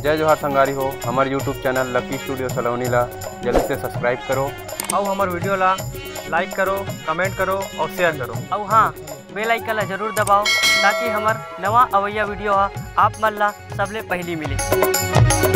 जय जोहार संगारी हो। हमारे YouTube channel Lucky Studio Saloni ला जल्दी से सब्सक्राइब करो और हमारे वीडियो ला लाइक करो, कमेंट करो और शेयर करो। और हाँ, बेल आइकन ला जरूर दबाओ ताकि हमार नवा अवैया वीडियो आप मन ला सबले पहली मिले।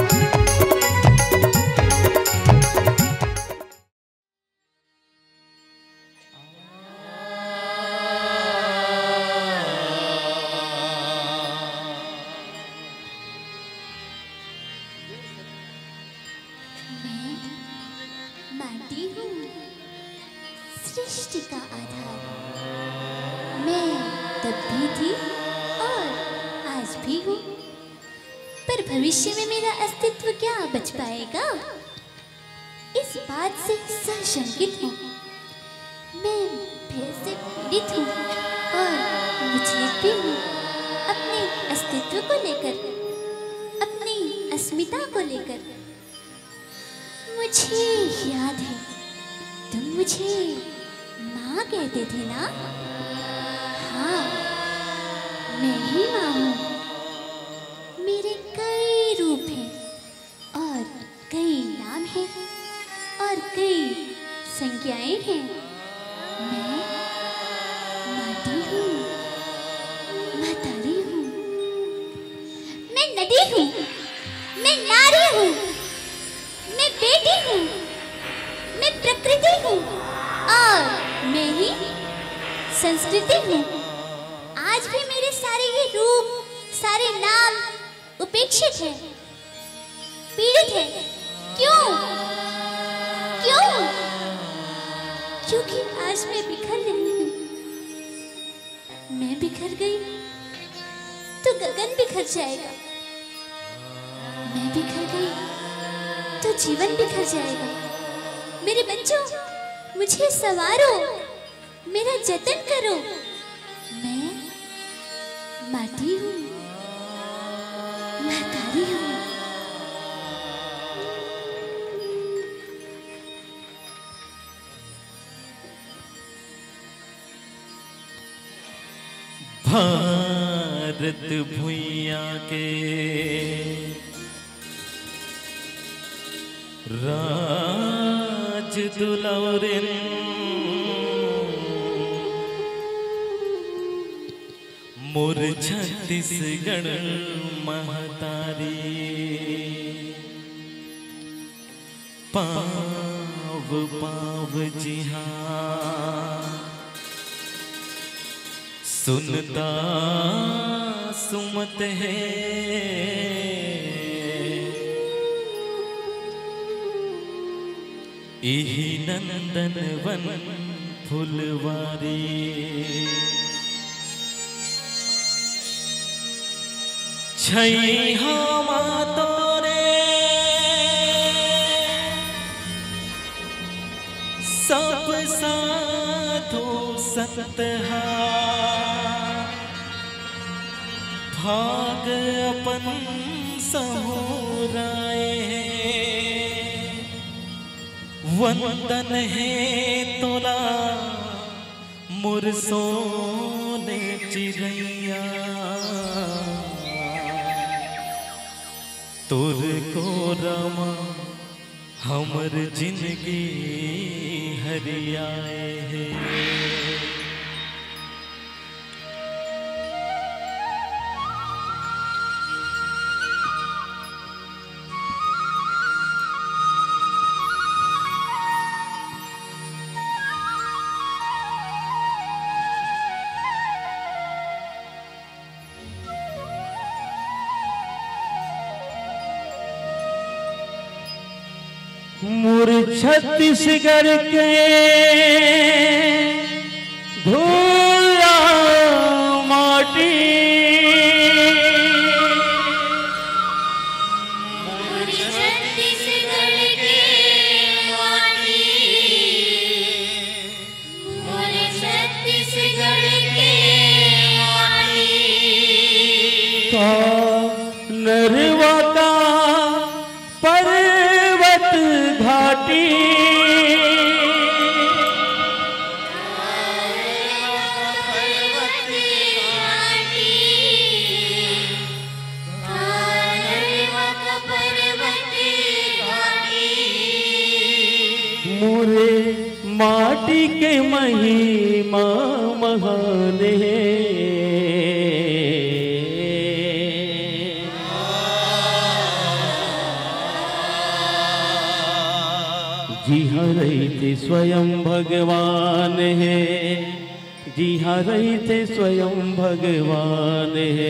माटी हूँ, सृष्टि का आधार। मैं तब भी थी और आज भी हूँ, पर भविष्य में मेरा अस्तित्व क्या बच पाएगा, इस बात से सशंकित हूँ। मैं भय से पीड़ित हूँ और विचलित भी हूँ, अपने अस्तित्व को लेकर, अपनी अस्मिता को लेकर। मुझे याद है, तुम मुझे माँ कहते थे ना? हाँ, मैं ही माँ हूँ। मेरे कई रूप हैं और कई नाम हैं और कई संज्ञाएं हैं। मैं माटी हूँ, महतारी हूँ, मैं नदी हूँ, मैं नारी हूँ, मैं बेटी हूँ, मैं प्रकृति हूँ और मैं ही संस्कृति हूँ। आज भी मेरे सारे ये रूप, सारे नाम उपेक्षित हैं, पीड़ित हैं। क्यों? क्यों? क्योंकि आज मैं बिखर रही हूँ। मैं बिखर गई तो गगन बिखर जाएगा। मैं बिखर गई तो जीवन बिखर जाएगा। मेरे बच्चों, मुझे संवारो, मेरा जतन करो। मैं माटी हूँ, महतारी हूँ। भारत भुइया के राज दुलौरिन मोर छत्तीसगढ़ महतारी। पाव पाव जिहा सुनता सुमत है, इही नंदन वन फुलवारी। छैहा तोरे सब साधु संतहा, भाग अपन सहुराए। वंदन है तोला मोर सोने चिड़ैया, तोर को रमा हमर जिंदगी हरियाए है। मोर छत्तीसगढ़ के धूला माटी, मोर छत्तीसगढ़ के माटी, मोर छत्तीसगढ़ के माटी। का नरवा का पर्वत घाटी, के महिमा महान है। जी हाँ रहते स्वयं भगवान है, जी हाँ रहते स्वयं भगवान है।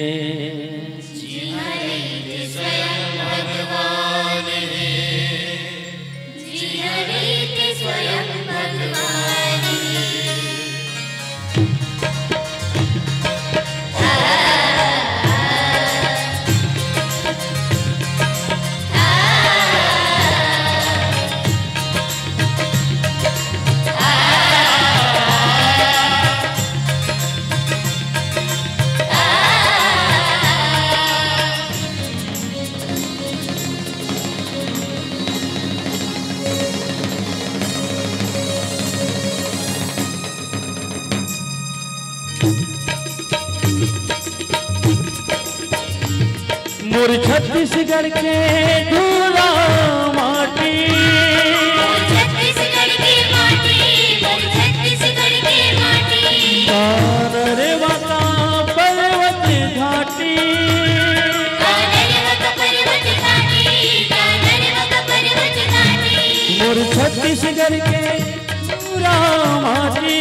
मोर छत्तीसगढ़ के धूला माटी, छत्तीसगढ़ की माटी, मोर छत्तीसगढ़ की माटी, कानरवा का पर्वत घाटी, कानरवा का पर्वत घाटी, कानरवा का पर्वत घाटी, मोर छत्तीसगढ़ के धूला माटी,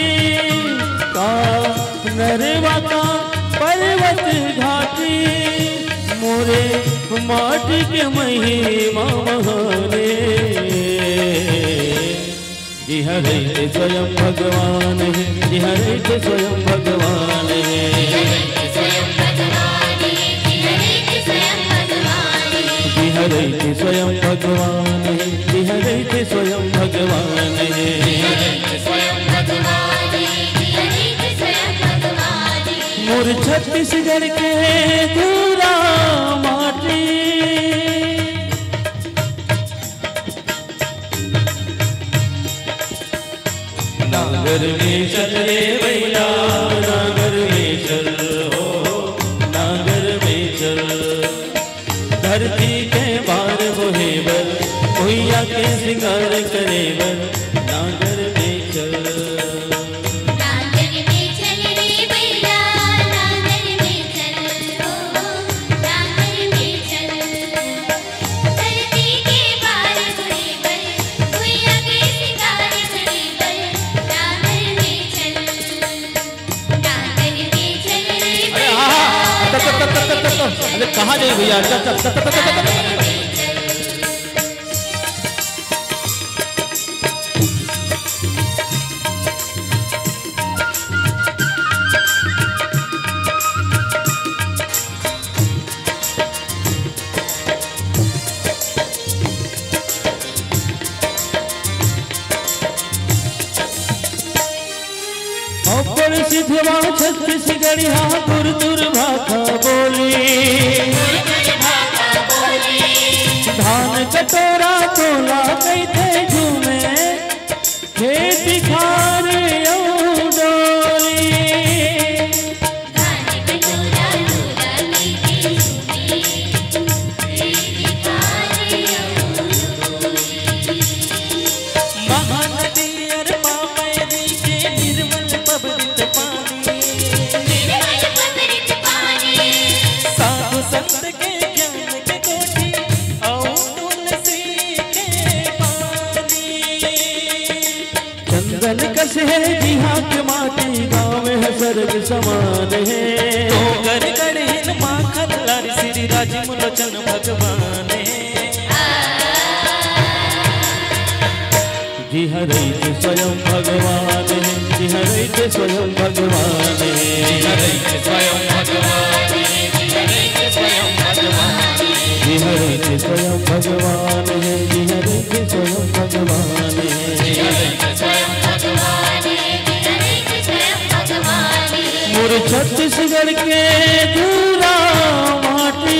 कानरवा का पर्वत घाटी, मोरे माटी के महिमा महाने। जी हाँ रहते स्वयं भगवान है, जी हाँ रहते स्वयं भगवान है। जी हाँ रहते स्वयं भगवान है, जी हाँ रहते स्वयं भगवान है। जी हाँ रहते स्वयं भगवान है। मोर छत्तीसगढ़ के धूला माटी, नागर में चल रे भैया, नागर में चल हो, नागर में चल। धरती के बार बोहे बर, भैया के सिंगार करे बर, नागर में चल। अरे कहाँ जाए भैया, सिद्धवा छत्तीसगढ़ हाँ गुरदुर भाखा बोली, धान कटोरा तोला कैथे झूमे, खेती खारे डोली। चंदन कस है जी हाँ के माटी, गाँव में है स्वर्ग समान है। तो कर गढ़ माखन लारी श्री राज मुलोचन भगवान है। जी हाँ रहते स्वयं भगवान है, जी हाँ रहते स्वयं भगवान है। जी हाँ रहते स्वयं भगवान है, जी हाँ रहते स्वयं भगवान है। जी हाँ रहते स्वयं भगवान है, जी हाँ रहते स्वयं भगवान है। मोर छत्तीसगढ़ के धूला माटी,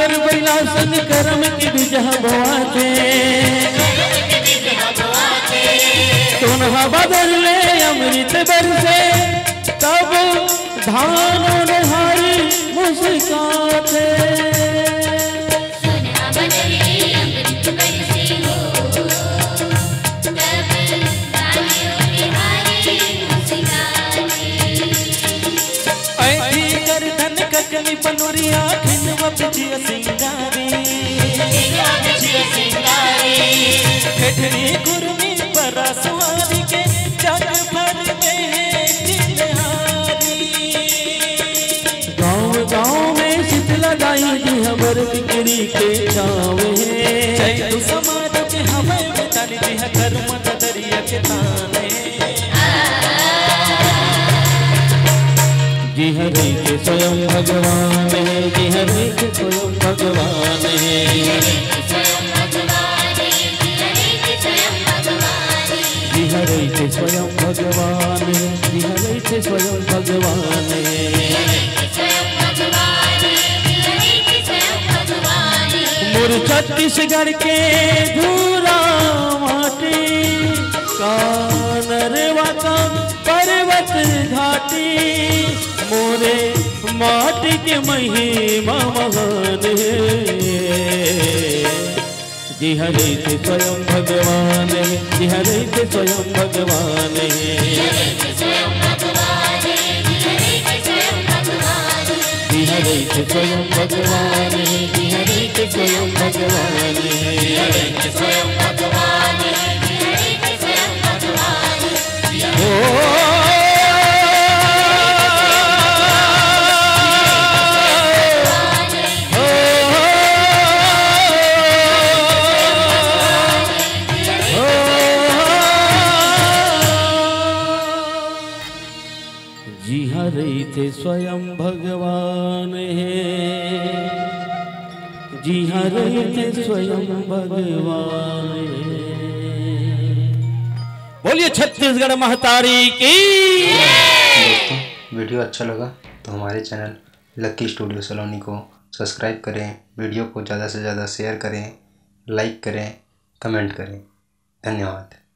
सुनर बैला सन करम की बिजह बोआते सोनहा बदल ले अमृत बरसे तब धान नहारी मुस्काते ककनी पनुरिया खिनवा पिछिया सिंगारी ठेठनी कुर्मी परा सुहारी के जग भर में चिन्हारी गाँव गाँव में शीतला दाई जी हमर बिगड़ी के गाँव है तू समाज के हमें बतानी जी कर्म दरिया के ताने जी हरे के स्वयं भगवान है जी हरे के स्वयं भगवान है जी हरे के स्वयं भगवान है जी हरे के स्वयं भगवान है जी हरे के स्वयं भगवान है मोर छत्तीसगढ़ के धूरा माटी कानरवा का पर्वत घाटी मोरे माटी के महिमा महान है जी हरे के स्वयं भगवान है जी हरे के स्वयं भगवान है जी हरे के स्वयं भगवान है जी हरे के स्वयं भगवान है जी हरे के स्वयं भगवान है जी हरे के स्वयं भगवान है जी हरे के स्वयं भगवान है जी हरे के स्वयं भगवान है जी हरे थे स्वयं भगवान है जी हरे थे स्वयं भगवान है। बोलिए छत्तीसगढ़ महतारी की। दोस्तों वीडियो अच्छा लगा तो हमारे चैनल लकी स्टूडियो सलोनी को सब्सक्राइब करें, वीडियो को ज़्यादा से ज़्यादा शेयर करें, लाइक करें, कमेंट करें। धन्यवाद।